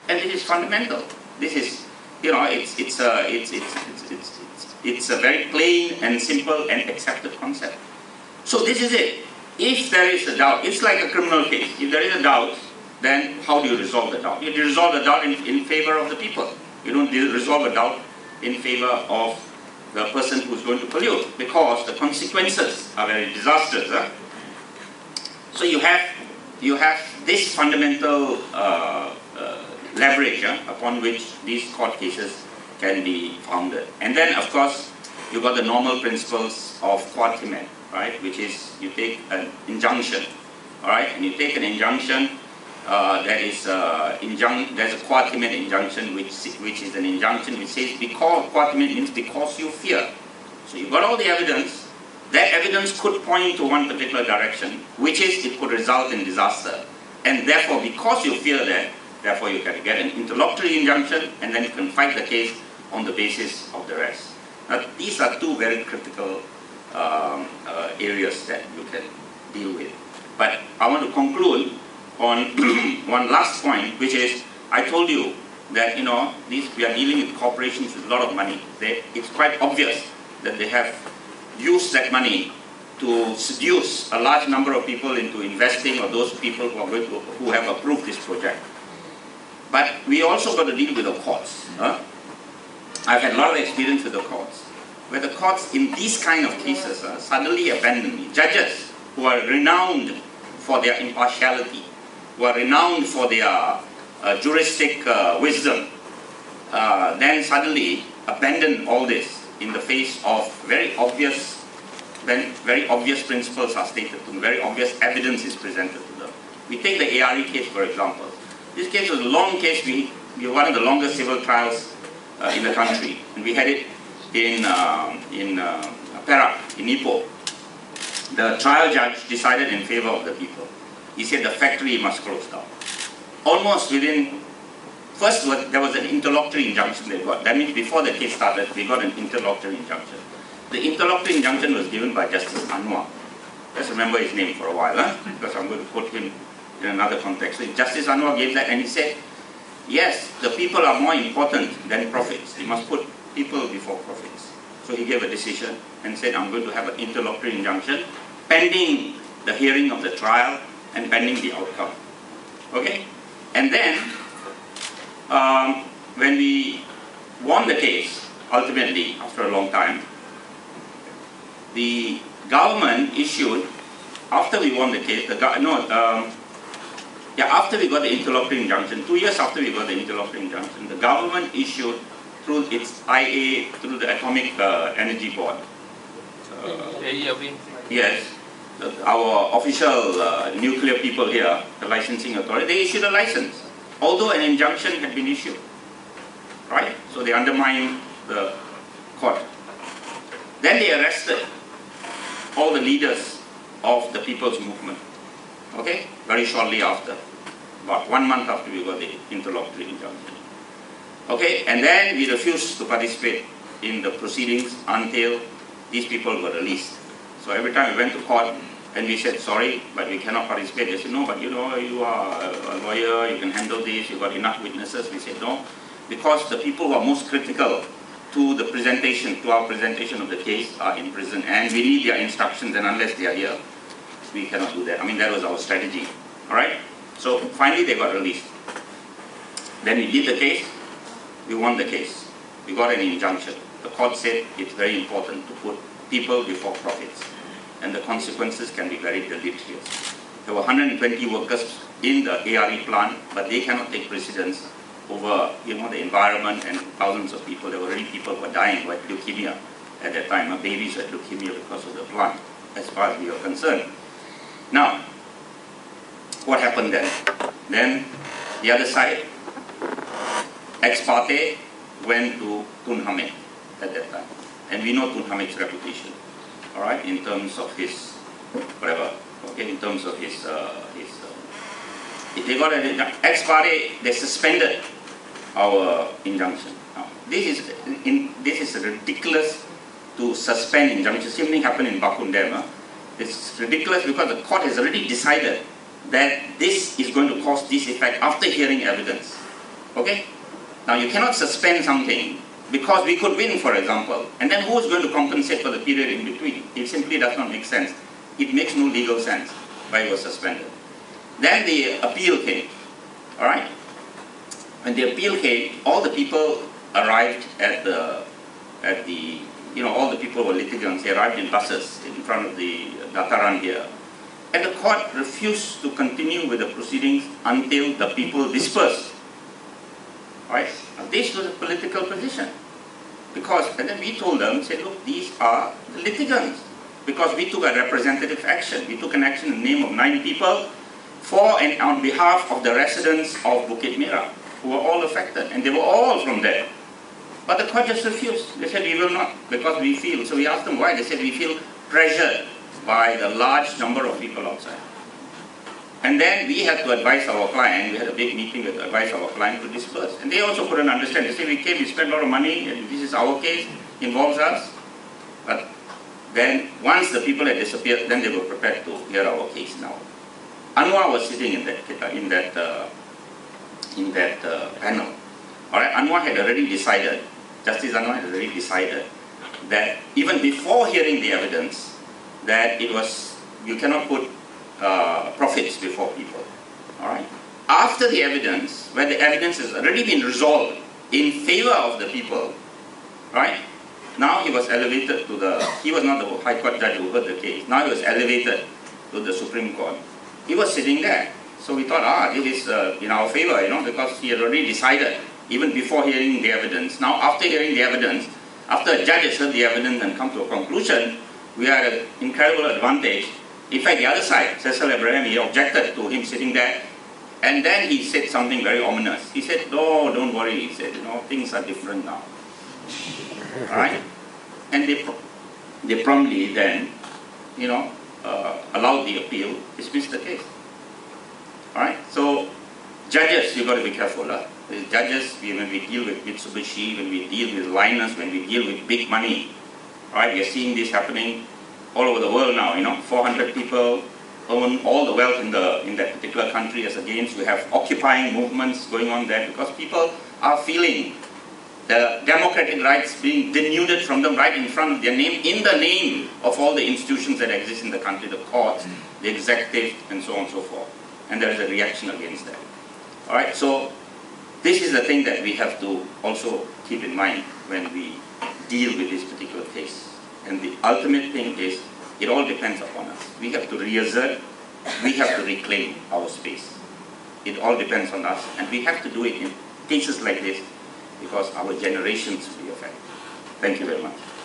And this is fundamental. This is, you know, it's a very plain and simple and accepted concept. So this is it. If there is a doubt, it's like a criminal case. If there is a doubt, then how do you resolve the doubt? You resolve the doubt in favor of the people. You don't resolve a doubt in favor of the person who's going to pollute, because the consequences are very disastrous. Huh? So you have this fundamental leverage upon which these court cases can be founded. And then, of course, you've got the normal principles of quatermain, right? Which is you take an injunction, all right? And you take an injunction there's a quatermain injunction, which is an injunction which says quatermain means because you fear. So you've got all the evidence. That evidence could point to one particular direction, which is it could result in disaster. And therefore, because you fear that, therefore you can get an interlocutory injunction, and then you can fight the case on the basis of the rest. Now, these are two very critical areas that you can deal with. But I want to conclude on one last point, which is, I told you that, you know, we are dealing with corporations with a lot of money. It's quite obvious that they have used that money to seduce a large number of people into investing, or those people who have approved this project. But we also got to deal with the courts. Huh? I've had a lot of experience with the courts, where the courts in these kind of cases suddenly abandon me. Judges who are renowned for their impartiality, who are renowned for their juristic wisdom, then suddenly abandon all this in the face of very obvious principles are stated to them, very obvious evidence is presented to them. We take the ARE case, for example. This case was a long case. We were one of the longest civil trials in the country, and we had it in Perak, in Ipoh. The trial judge decided in favor of the people. He said the factory must close down. Almost within, first there was an interlocutory injunction they got. That means before the case started, they got an interlocutory injunction. The interlocutory injunction was given by Justice Anwar. Just remember his name for a while, because I'm going to quote him in another context. So Justice Anwar gave that, and he said, yes, the people are more important than profits. You must put people before profits. So he gave a decision and said, I'm going to have an interlocutory injunction pending the hearing of the trial and pending the outcome. Okay? And then, when we won the case, ultimately, after a long time, the government issued, after we won the case, after we got the interlocutory injunction, 2 years after we got the interlocutory injunction, the government issued through its IA, through the Atomic Energy Board. Yes, our official nuclear people here, the licensing authority, they issued a license, although an injunction had been issued, right? So they undermined the court. Then they arrested all the leaders of the people's movement, okay? Very shortly after, about 1 month after we got the interlocutory injunction. Okay, and then we refused to participate in the proceedings until these people were released. So every time we went to court and we said, sorry, but we cannot participate. They said, no, but you know, you are a lawyer, you can handle this, you've got enough witnesses. We said, no, because the people who are most critical to the presentation, to our presentation of the case are in prison, and we need their instructions, and unless they are here, we cannot do that. I mean, that was our strategy, all right? So finally they got released. Then we did the case, we won the case. We got an injunction. The court said it's very important to put people before profits, and the consequences can be very deleterious. There were 120 workers in the ARE plant, but they cannot take precedence over, you know, the environment and thousands of people. There were already people who were dying with leukemia at that time. Babies had leukemia because of the plant, as far as we are concerned. Now, what happened then? Then the other side, ex parte, went to Tun Hamid at that time. And we know Tun Hamid's reputation, all right, in terms of his, whatever, okay, in terms of his they got an ex parte, they suspended our injunction. Now, this is ridiculous to suspend injunctions. Same thing happened in Bakundem. It's ridiculous because the court has already decided that this is going to cause this effect after hearing evidence. Okay? Now you cannot suspend something because we could win, for example, and then who is going to compensate for the period in between? It simply does not make sense. It makes no legal sense why it was suspended. Then the appeal came, all right? When the appeal came, all the people arrived at the all the people were litigants. They arrived in buses in front of the Dataran here. And the court refused to continue with the proceedings until the people dispersed. Right? Now, this was a political position. And then we told them, said, look, these are the litigants. Because we took a representative action. We took an action in the name of 9 people for and on behalf of the residents of Bukit Merah, who were all affected. And they were all from there. But the court just refused. They said, we will not, because we feel. So we asked them why. They said, we feel pressured by the large number of people outside. And then we had to advise our client. We had a big meeting to advise our client to disperse. And they also couldn't understand. They said, we came, we spent a lot of money, and this is our case, involves us. But then, once the people had disappeared, then they were prepared to hear our case now. Anwar was sitting in that panel. All right, Anwar had already decided, Justice Anwar had already decided that even before hearing the evidence, that you cannot put profits before people. All right. After the evidence, where the evidence has already been resolved in favor of the people, right? Now he was elevated to he was not the High Court judge who heard the case. Now he was elevated to the Supreme Court. He was sitting there. So we thought, this is in our favor, because he had already decided, even before hearing the evidence. Now, after hearing the evidence, after a judge has heard the evidence and come to a conclusion, we are at an incredible advantage. In fact, the other side, Cecil Abraham, he objected to him sitting there. And then he said something very ominous. He said, no, don't worry. He said, things are different now. Right? And they promptly then, allowed the appeal, dismissed the case. Alright? So, judges, you've got to be careful. Judges, when we deal with Mitsubishi, when we deal with Linus, when we deal with big money, right? We are seeing this happening all over the world now, 400 people own all the wealth in that particular country as against. We have occupying movements going on there because people are feeling the democratic rights being denuded from them right in front of their name, in the name of all the institutions that exist in the country, the courts, the executive, and so on and so forth. And there is a reaction against that. All right, so this is the thing that we have to also keep in mind when we deal with this particular case. And the ultimate thing is, it all depends upon us. We have to reassert, we have to reclaim our space. It all depends on us, and we have to do it in cases like this because our generations will be affected. Thank you very much.